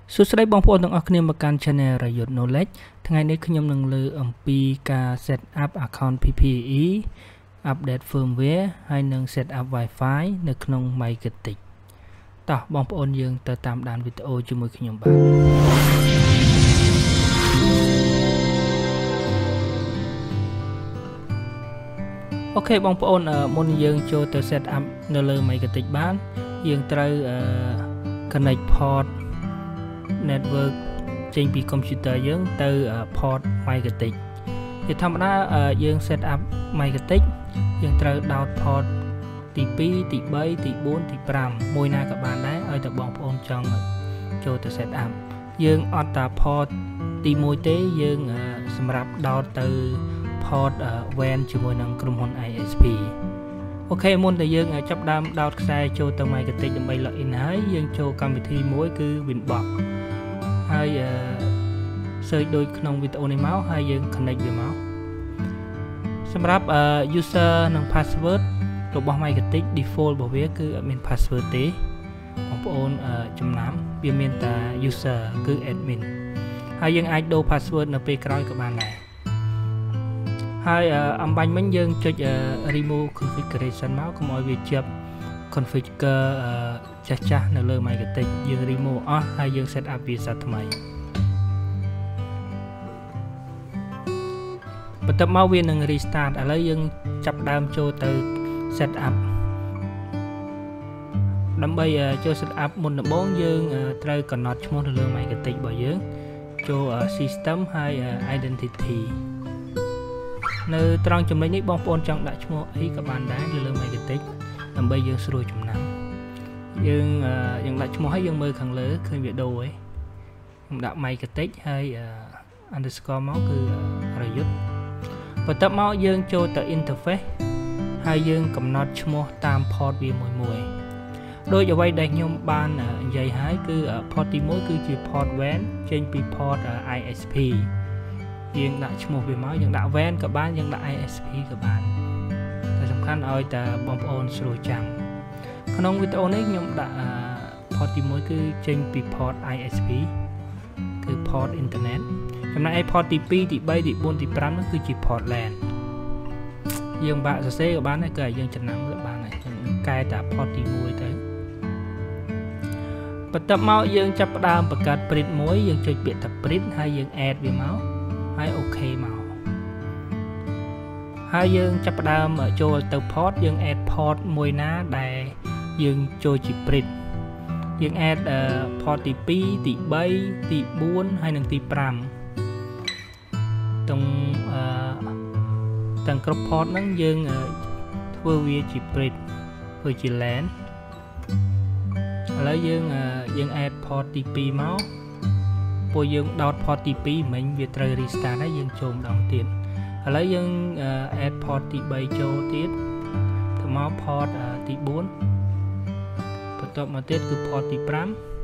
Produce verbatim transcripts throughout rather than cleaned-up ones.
សួស្តីបងប្អូនទាំងអស់គ្នាមកកាន់ Channel Rayut Knowledge ថ្ងៃនេះខ្ញុំនឹងលើអំពីការ set up account พี พี อี update firmware ហើយនឹង set up Wi-Fi នៅក្នុង MyKitik តោះបងប្អូនយើងទៅតាមដានវីដេអូជាមួយខ្ញុំបាទអូខេបងប្អូនមុនយើងចូលទៅ set up នៅលើ MyKitik បានយើងត្រូវ connect port network ចេញពី computer យើងទៅ port MyKitik ជាធម្មតាយើង set up MyKitik យើងត្រូវ ដោត port ទី ពីរ ទី បី ទី បួន ទី ប្រាំ មួយណាក៏បានដែរឲ្យតែបងប្អូនចង់ចូលទៅ set up យើងអត់តា port ទី មួយទេយើងសម្រាប់ដោតទៅ port វ៉េន ជាមួយនឹងក្រុមហ៊ុន ไอ เอส พี អូខេមុនតែយើងចាប់ដើមដោតខ្សែចូលទៅ MyKitik ដើម្បី login ហើយយើងចូលកម្មវិធីមួយគឺ Winbox ហើយ search ដូចក្នុងវីដេអូនេះមកហើយយើង connect វាមកសម្រាប់ user និង password របស់ MyKitik default របស់វាគឺអត់មាន password ទេបងប្អូនចំណាំវាមានតែ user គឺ admin ហើយយើងអាចដូរ password នៅពេលក្រោយក៏បានដែរហើយអំបញ្ញមិញយើងចុច remove configuration មកកុំឲ្យវាជាប់ configure ចាស់ចាស់នៅលើ MyKitik យើង remove អស់ហើយយើង set up វាសាថ្មីបន្ទាប់មកវានឹង restart ឥឡូវយើងចាប់ដើមចូលទៅ set up ដើម្បីចូល set up មុនដំបូងយើងត្រូវកំណត់ឈ្មោះនៅលើ MyKitik របស់យើងចូល system ហើយ identity នៅត្រង់ចំណុចនេះបងប្អូនចង់ដាក់ឈ្មោះអីក៏បានដែរនៅលើ MyKitik ដើម្បីយើងស្រួលចំណាំយើងយើងដាក់ឈ្មោះហើយយើងមើលខាងលើឃើញវីដេអូឯងខ្ញុំដាក់ MyKitik ហើយ underscore មកគឺ Rayut បន្ទាប់មកយើងចូលទៅ interface ហើយយើងកំណត់ឈ្មោះតាម port វាមួយមួយដោយអ្វីដែលខ្ញុំបាននិយាយហើយគឺ port ទីមួយគឺជា port វ៉េន ចេញពី port ไอ เอส พี យើងដាក់ឈ្មោះវាមកយើងដាក់ វ៉េន ក៏បានយើងដាក់ ไอ เอส พี ក៏បានតែសំខាន់ឲ្យតែបងប្អូនស្រួលចាំក្នុងវីដេអូនេះខ្ញុំដាក់ port ទីមួយគឺចេញពី port ไอ เอส พี គឺ port internet ចំណែកឯ port ទី ពីរ ទី បី ទី បួន ទី ប្រាំ នោះគឺជា port LAN យើងបាក់សរសេរក៏បានដែរគឺឲ្យយើងចំណាំវាបានដែរខ្ញុំកែតែ port ទីមួយទៅបន្ទាប់មកយើងចាប់ផ្ដើមបង្កើត print មួយយើងចុចពាក្យថា print ហើយយើង add វាមកហើយ OK មកហើយយើងចាប់ផ្ដើមចូលទៅ port យើង add port មួយណាដែលយើងចូលជា print យើង add port ទី ពីរ ទី បី ទី បួន ហើយនិងទី ប្រាំទាំងទាំងគ្រប់ port ហ្នឹងយើងធ្វើវាជា print ធ្វើជា LAN ឥឡូវយើងយើង add port ទី ពីរ មកពួកយើងដោត port ទី ពីរ មិញវាត្រូវ restart ហើយយើងចូលម្ដងទៀតឥឡូវយើង add port ទី បី ចូលទៀតទៅមក port ទី បួន បន្ទាប់មកទៀតគឺ port ទី ប្រាំ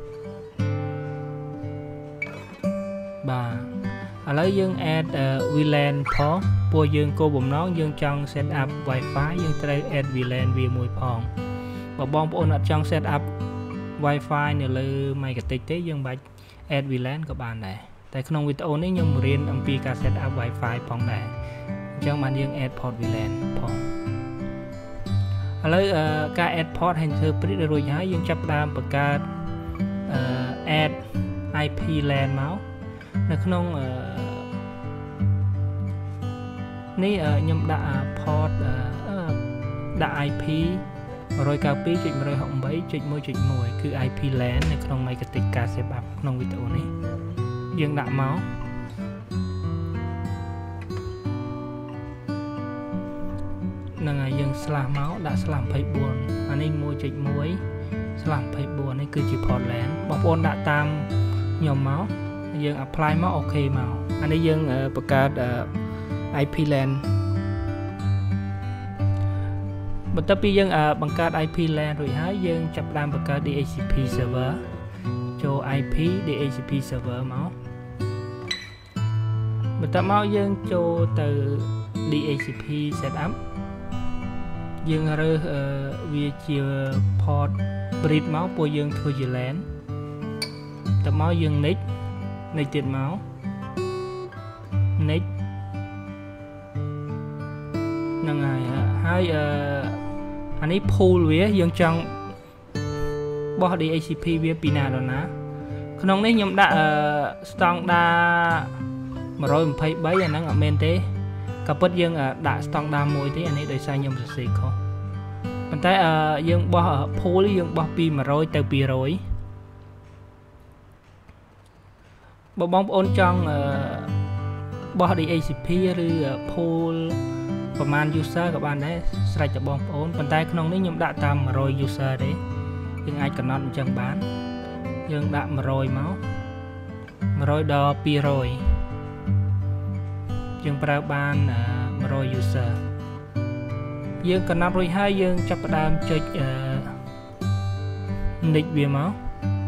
បាទឥឡូវយើង add វី แลน ផងពួកយើងគោលបំណងយើងចង់ set up Wi-Fi យើងត្រូវ add វី แลน វាមួយផងបើបងប្អូនអត់ចង់ set up Wi-Fi នៅលើ MyKitik ទេយើងបាច់ add វី แลน ក៏បានដែរតែក្នុងវីដេអូនេះខ្ញុំរៀនអំពីការ set up Wi-Fi ផងដែរអញ្ចឹងបានយើង add port វី แลน ផងឥឡូវការ add port ហើយធ្វើ print រួចហើយយើងចាប់ផ្ដើមបង្កើត add ไอ พี LAN មកនៅក្នុងនេះខ្ញុំដាក់ port ដាក់ ไอ พี một chín chín two dot one sáu eight dot one dot one គឺ ไอ พี LAN នៅក្នុង MyKitik ការ set up ក្នុងវីដេអូនេះយើងដាក់មកនឹងហើយយើង slash មកដាក់ slash ยี่สิบสี่អានេះ one dot one slash ยี่สิบสี่នេះគឺជា port LAN បងប្អូនដាក់តាមខ្ញុំមកយើង apply មក OK មកអានេះយើងបង្កើត ไอ พี LAN បន្ទាប់ពីយើងបង្កើត ไอ พี LAN រួចហើយយើងចាប់ផ្ដើមបង្កើត ดี เอช ซี พี server ចូល ไอ พี ดี เอช ซี พี server មកបន្ទាប់មកយើងចូលទៅ ดี เอช ซี พี setup យើងរើសវាជា port bridge មកពួកយើងធ្វើជា LAN tập máu dương nick nick tiền máu nick năng ngày hai anh ấy pool với dương trong bỏ đi a xê pê với pina đó ná không đấy nhóm đã stong đa mà rồi mình phải bấy là nó ngậm men thế cặp bất dương đã stong đa môi thế anh ấy đời sai nhóm sẽ không còn tại dương bỏ pool dương bỏ pi mà rồi từ pi rồi bộ bóng ôn trong bỏ đi a xê pê rồi poolประมาณ user กับบ้านได้ใส่จะบองโอนปัจจัยขนมนี้ยังได้ตามมารอย user ได้ยังไงกันนอนจังบ้านยังได้มารอยเมาส์มารอยดอปีรอยยังประบ้านมารอย user ยังกันนอนรอยให้ยังจับประดามจุดนิดเวียเมาส์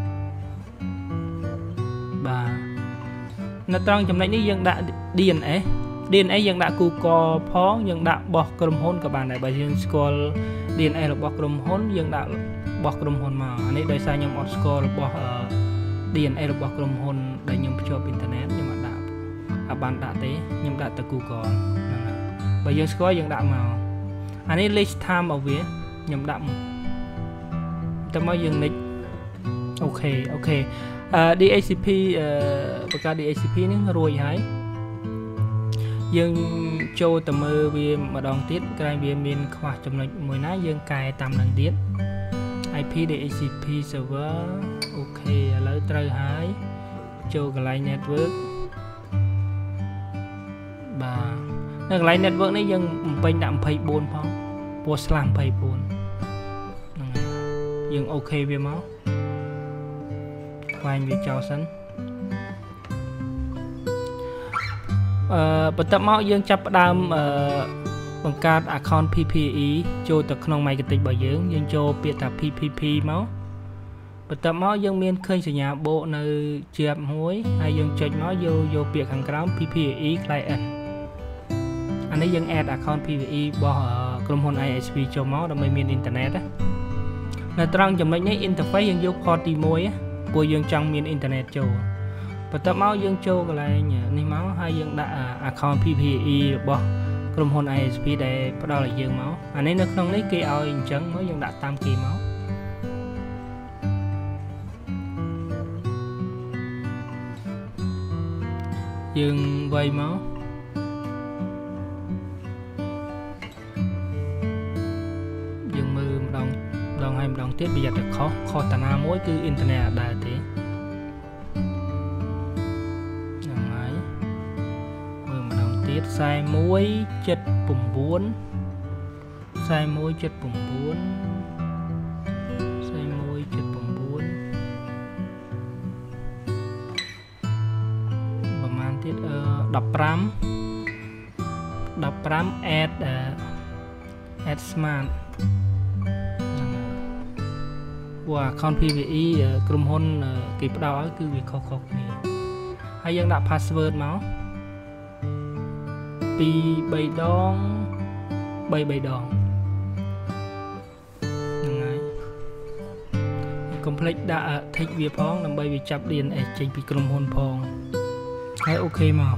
บ่าในตอนจำในนี้ยังได้ดีเอ็นเอดีเอ็นเอยังได้กูกอพ้องยังได้บอกกลุ่มหุ้นกับบ้านไหนบางยังสกอลดีเอ็นเอหรือบอกกลุ่มหุ้นยังได้บอกกลุ่มหุ้นมาอันนี้โดยสายยังออสกอลบอกดีเอ็นเอหรือบอกกลุ่มหุ้นโดยยังชอบอินเทอร์เน็ตยังมาได้อาบ้านได้เต้ยังได้ตะกูกอบางยังสกอลยังได้มาอันนี้ลิสต์ไทม์เอาไว้ยังได้แต่มายังนิดโอเคโอเคดีเอซีพีประกาศดีเอซีพีนี่รวยหายยังโจตมือเวียมาดองติดกลายเวียมีนขวาจำนวนมวยน้ายังกายตามหลังติด ไอ พี ดี เอ ซี พี server โอเคแล้วตรายหายโจกลาย network บ่าในกลาย network นี้ยังเป็นดับไพ่บนพ้องปวดสลัมไพ่บนยังโอเคเวียมั้งควายเวียเจ้าสันปัตตมายังจับดามบังการ account พี พี อี โจตะขนมไมกติบ่ยังยังโจเปียตา พี พี พี มั้งปัตตมายังมีเคยสัญญาโบในเจียบห้วยให้ยังจดมั้งโยโยเปียขังกราม พี พี อี client อันนี้ยัง add account พี พี อี บ่กลุ่มคน ไอ เอส พี โจมั้งเราไม่มีอินเทอร์เน็ตในตรังจำนวนนี้ interface ยังยกพอตีมวยปูยังจังมีอินเทอร์เน็ตโจปัตตมายังโจกอะไรเนี่ยนี่มั้งให้ยังได้ account พี พี อี บ่กลุ่มคน ไอ เอส พี ได้พอได้เลยยังมั้งอันนี้ในขนมนี้กี่เอาอย่างจังมั้งยังได้ตามกี่มั้งยังไวมั้งยังมือดองดองให้ดองเทียบประหยัดแต่ข้อข้อตนามวยคืออินเทอร์เน็ตได้ทีใส่มวยเจ็ดปุ่มบุญใส่มวยเจ็ดปุ่มบุญใส่มวยเจ็ดปุ่มบุญประมาณที่เอ่อดับปรำดับปรำแอดเอ่อแอดสมาร์ทว่าคอนพีวีอีกลุ่มหุ้นกีบดาวคือวิเคราะห์นี่ให้ยังดับพาสเวิร์ดมั้งปีใบดองใบใบดองยังไงคอมเพล็กซ์ได้เทคเวียพ้องนำใบวิจับเรียนไอเจปีกรมพลพองให้โอเคมา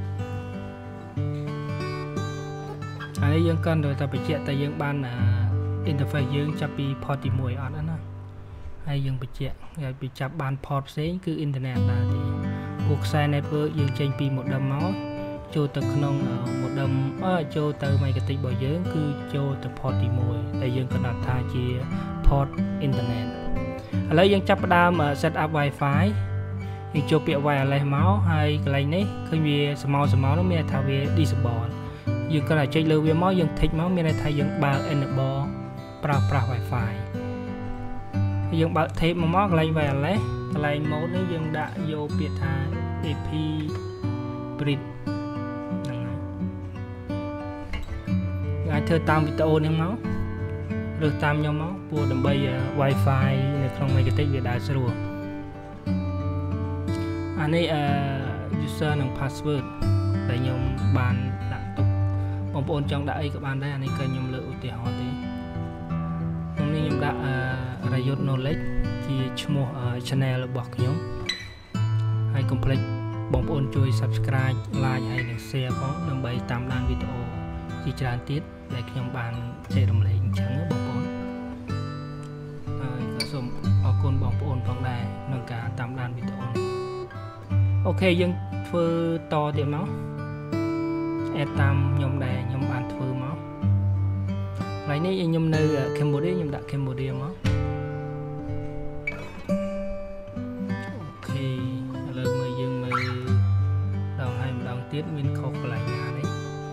อันนี้ยังกันโดยแต่ไปเจาะแต่ยังบ้านอินเทอร์เฟซยังจับปีพอติมวยอันนั้นนะให้ยังไปเจาะอยากไปจับบ้านพอร์ตเซ็งคืออินเทอร์เน็ตได้ดีพวกไซน์เน็ตเวิร์กยังเจปีหมดดำเมาส์โจตะขนมหมดดำเออโจตะไมกติบ่อยเยอะคือโจตะพอร์ตติมวยแต่ยังขนาดทาเจียพอร์ตอินเทอร์เน็ตแล้วยังจับดามเซตอัพ Wi-Fi ยังโจเปียไวอะไรเมาส์ให้อะไรนี่เคยมีสมอลสมอลแล้วมีทาเวดิสบอลยังกระไรใจเลือเวียเมาส์ยังเทคเมาส์มีในไทยยังบาร์เอ็นบอลปราปรา Wi-Fi ยังบาร์เทปมาเมาส์อะไรไวอะไรอะไรโมดนี่ยังได้โยเปียทา เอ พี บริดเธอตามวิดีโอนี่มั้งหรือตามยังมั้งปวดดับเบิล Wi-Fi ในคลองไมกติวิดีโอสะดวกอันนี้ user หนึ่ง password แต่ยมบานดักตกบางคนจังได้กับบ้านได้อันนี้เคยยมเลือกอุติหอดีตรงนี้ยมได้รายยศ knowledge ที่ชั่วโมง channel บอกยมហើយ complete បងប្អូនជួយ subscribe like ហើយនិង share ផងដើម្បីតាមដានវីដេអូជាច្រើនទៀតដែលខ្ញុំបានចែករំលែកអញ្ចឹងបងប្អូនហើយក៏សូមអរគុណបងប្អូនផងដែរក្នុងការតាមដានវីដេអូនេះអូខេយើងធ្វើតទៀតមកអេតតាមខ្ញុំដែរខ្ញុំបានធ្វើមកថ្ងៃនេះខ្ញុំនៅ Cambodia ខ្ញុំដាក់ Cambodia មកអូខេឥឡូវមើលយើងមើលដងហើយម្ដងទៀតមានខុសកន្លែងណានេះ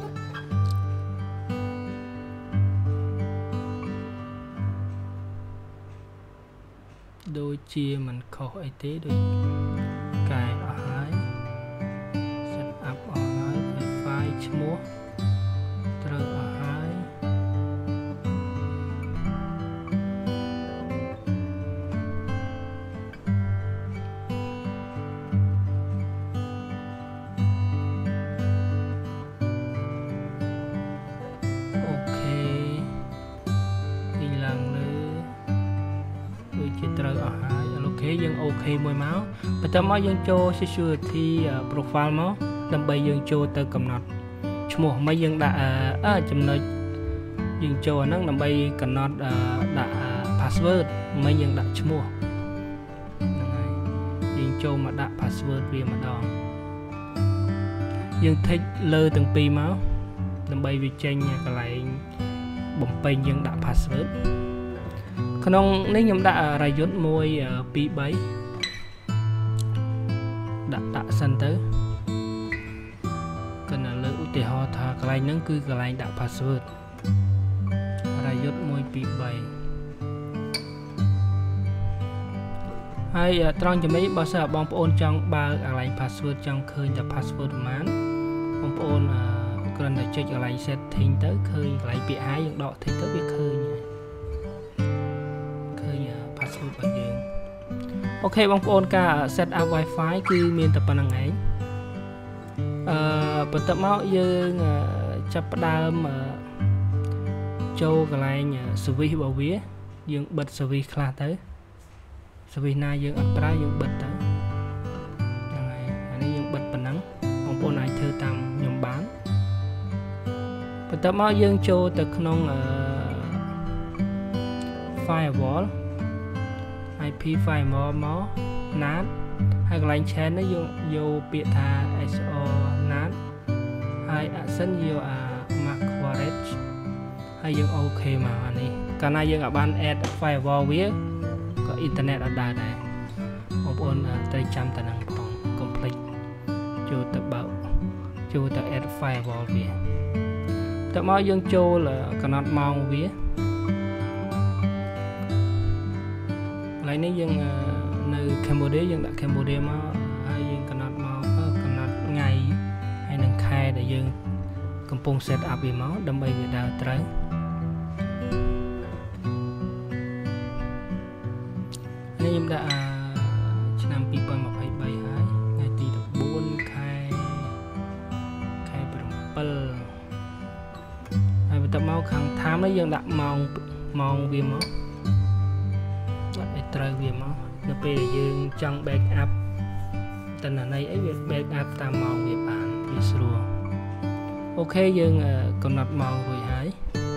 ដូចជាមិនខុសអីទេដូចកែអស់ហើយ set up អស់ហើយ file ឈ្មោះត្រូវអស់ហើយអូខេទីឡើងលើដូចជាត្រូវអស់ហើយអូខេយើងអូខេមួយមកបន្ទាប់មកយើងចូល security profile មកដើម្បីយើងចូលទៅកំណត់ឈ្មោះមិនយើងដាក់អឺចំណុចយើងចូលអាហ្នឹងដើម្បីកំណត់ដាក់ password មិនយើងដាក់ឈ្មោះហ្នឹងហើយយើងចូលមកដាក់ password វាម្ដងយើង tick លើទាំងពីរមកដើម្បីវាចេញកន្លែងបំពេញយើងដាក់ password ក្នុងនេះខ្ញុំដាក់រយុទ្ធមួយ ពីរ បីដាក់ដាក់សិនទៅកណ្ដាលលើឧទាហរណ៍ថាកន្លែងហ្នឹងគឺកន្លែងដាក់ password រយុទ្ធមួយ ពីរ បីហើយត្រង់ចំណុចបើសិនបងប្អូនចង់បើកកន្លែង password ចង់ឃើញតែ password ប្រហែលបងប្អូនគ្រាន់តែចុចកន្លែង setting ទៅឃើញកន្លែងពាក្យ hai យើងដក tick ទៅវាឃើញឃើញ password របស់យើងអូខេបងប្អូនការ set up wifi គឺមានតែប៉ុណ្្នឹងឯងអឺបន្ទាប់មកយើងចាប់ផ្ដើមចូលកន្លែង service របស់វាយើងបិទ service ខ្លះទៅ service ណាយើងអត់ប្រើយើងបិទទៅហ្នឹងហើយអានេះយើងបិទប៉ុណ្ណឹងបងប្អូនអាចធ្វើតាមខ្ញុំបានបន្ទាប់មកយើងចូលទៅក្នុង firewallไอ พี firewall មក nat ហើយកន្លែង chain នេះយើងយកពាក្យថា sh nat ហើយ accent យកអា macquaret ហើយយើងអូខេមកអានេះកាលណាយើងអាចបាន add firewall វាក៏ internet អត់ដើរដែរបងប្អូនត្រូវចាំតែនឹងផង complete ចូលទៅបើកចូលទៅ add firewall វាតមកយើងចូលកំណត់ម៉ោងវាកន្លែងនេះយើងនៅ Cambodia យើងដាក់ Cambodia មកហើយយើងកំណត់មកកំណត់ថ្ងៃហើយនឹងខែដែលយើងកំពុង set up វាមកដើម្បីវាដើរត្រូវនេះខ្ញុំដាក់ឆ្នាំ ពីរពាន់ម្ភៃបី ហើយថ្ងៃទី ដប់បួន ខែខែ ប្រាំពីរ ហើយបន្ទាប់មកខាង time នេះយើងដាក់ម៉ោងម៉ោងវាមកដាក់ឲ្យត្រូវវាមកនៅពេលដែលយើងចង់ back up តន្ន័យអីវា back up តាមម៉ោងវាបានវាស្រួលអូខេយើងកំណត់ម៉ោងរួចហើយ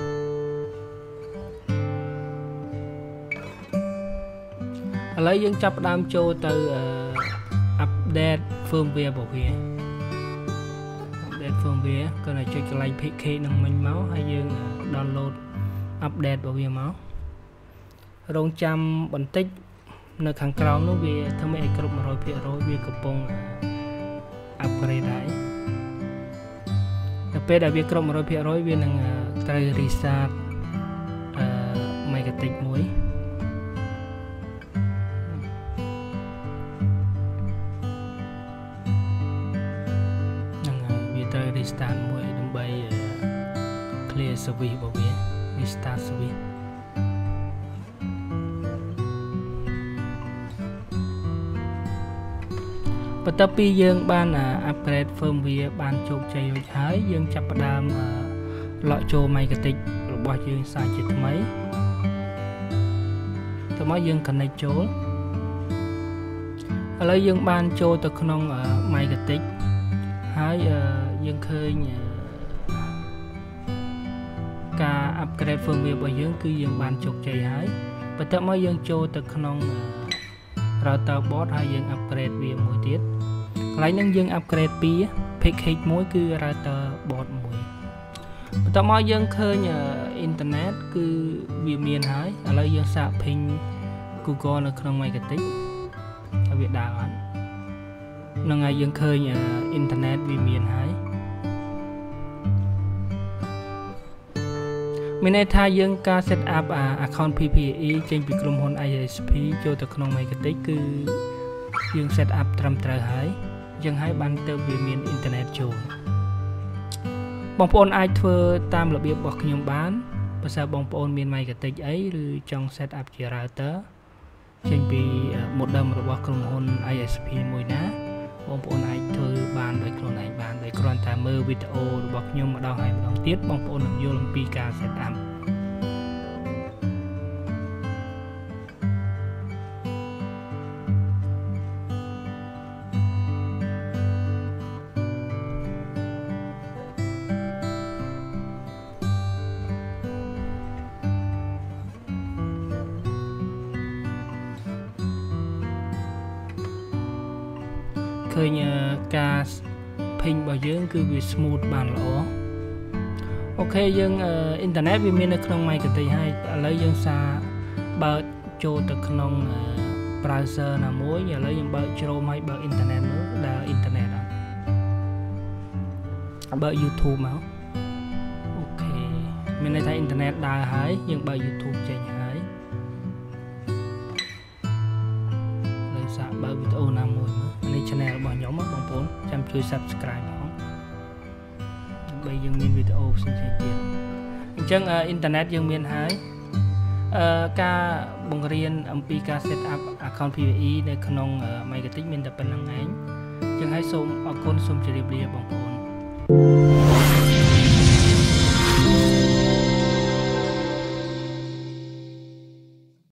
ឥឡូវយើងចាប់ផ្ដើមចូលទៅ update firmware របស់វា update firmware ក៏តែចុចកន្លែង พี เค នឹងមិញមកហើយយើង download update របស់វាមករងចាំបន្តិចនៅខាងក្រោមនោះវាធ្វើឲ្យគ្រប់ một trăm phần trăm វាកំពុង upgrade ដែរដល់ពេលដែលវាគ្រប់ một trăm phần trăm វានឹងត្រូវ restart អឺ Megatic មួយហ្នឹងហើយវាត្រូវ restart មួយដើម្បី clear service របស់វា restart serviceបន្ទាប់ពីយើងបាន upgrade firmware បានជោគជ័យរួចហើយយើងចាប់ផ្ដើម lọ ចូល Megatic របស់យើងសាជាថ្មីទៅមកយើង connect ចូលឥឥឡូវយើងបានចូលទៅក្នុង Microtik ហើយយើងឃើញការ upgrade firmware របស់យើងគឺយើងបានជោគជ័យហើយបន្ទាប់មកយើងចូលទៅក្នុង router board ហើយយើង upgrade វាមួយទៀតកន្លែងហ្នឹងយើង upgrade ពី package មួយគឺ router board មួយបន្ទាប់មកយើងឃើញ internet គឺវាមានហើយឥឡូវយើងសាក ping Google នៅក្នុង Microtik ហើយវាដើរអត់ហ្នឹងហើយយើងឃើញ internet វាមានហើយមានន័យថាយើងការ set up account พี พี อี ចេញពីក្រុមហ៊ុន ไอ เอส พี ចូលទៅក្នុង Microtik គឺយើង set up ត្រឹមត្រូវហើយអញ្ចឹងហើយបានទៅវាមាន internet ចូលបងប្អូនអាចធ្វើតាមរបៀបរបស់ខ្ញុំបានបើសិនបងប្អូនមាន Microtik អីឬចង់ set up ជា router ចេញពី modem របស់ក្រុមហ៊ុន ไอ เอส พี មួយណាបងប្អូនអាចធ្វើបានដោយខ្លួនឯងបានដោយគ្រាន់តែមើលវីដេអូរបស់ខ្ញុំម្ដងហើយម្ដងទៀតបងប្អូននឹងយល់អំពីការ set up ឃើញការ ping របស់យើងគឺវា smooth បានល្អអូខេយើង internet វាមាននៅក្នុង Microtik ហើយឥឡូវយើងសារបើកចូលទៅក្នុង browser ណាមួយឥឡូវយើងបើក Chrome ហើយបើក internet មើលដើរ internet អត់បើក YouTube មកអូខេមានន័យថា internet ដើរហើយយើងបើក YouTube ចេញហើយឥឡូវសាកបើកវីដេអូណាមួយមើលនេះ channel របស់ខ្ញុំបងប្អូនចាំជួយ subscribe ផងដើម្បីយើងមានវីដេអូផ្សេងៗទៀតអញ្ចឹង internet យើងមានហើយអឺការបង្រៀនអំពីការ set up account พี พี อี នៅក្នុង Microtik មានតែប៉ុណ្្នឹងឯងអញ្ចឹងហើយសូមអរគុណសូមជម្រាបលាបងប្អូន